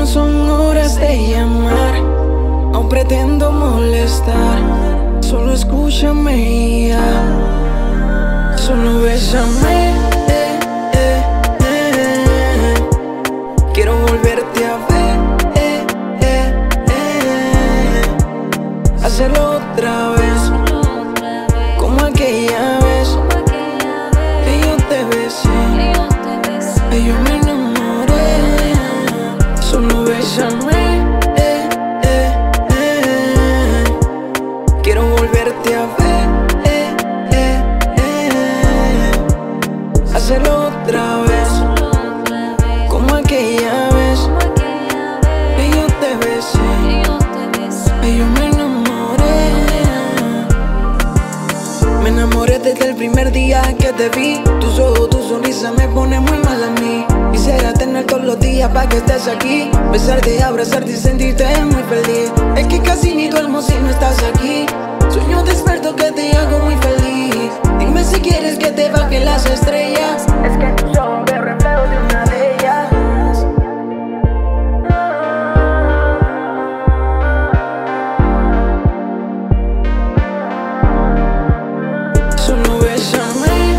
son horas de llamar, no pretendo molestar. Solo escúchame y ya. Solo bésame, quiero volverte a ver, hacerlo otra vez, como aquella vez que yo te besé, que yo me enamoré. Solo bésame, quiero volverte a ver, hacerlo otra vez, como aquella vez que yo te besé, que yo me enamoré. Me enamoré desde el primer día que te vi. Tus ojos, tu sonrisa me pone muy mal a mí. Quisiera tener todos los días para que estés aquí, besarte, abrazarte y sentirte muy feliz. Es que casi ni duermo si no estás aquí. Sueño despierto que te hago muy feliz. Dime si quieres que te bajen las estrellas. Es que en tus ojos veo reflejo de una de ellas. Solo bésame,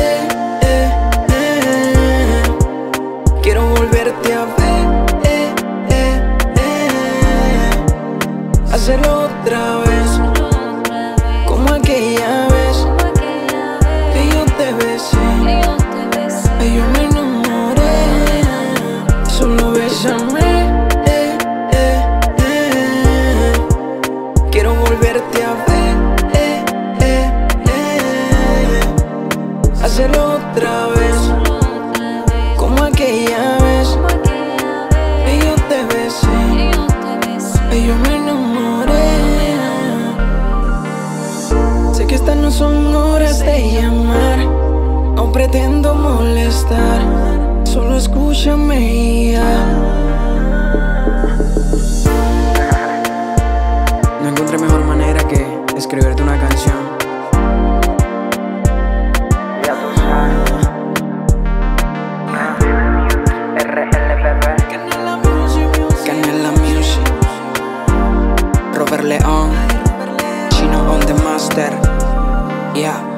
quiero volverte a ver, hacerlo otra vez, como aquella vez que yo te besé, que yo me enamoré. Solo bésame, quiero volverte a ver, hacerlo otra vez, como aquella vez que yo te besé, que yo me enamoré. Sé que estas no son horas de llamar, no pretendo molestar. Solo escúchame y ya. No encontré mejor manera que escribirte una canción. Ya tú sabes. Canela Music, Robert León, Chino on the master. Yeah.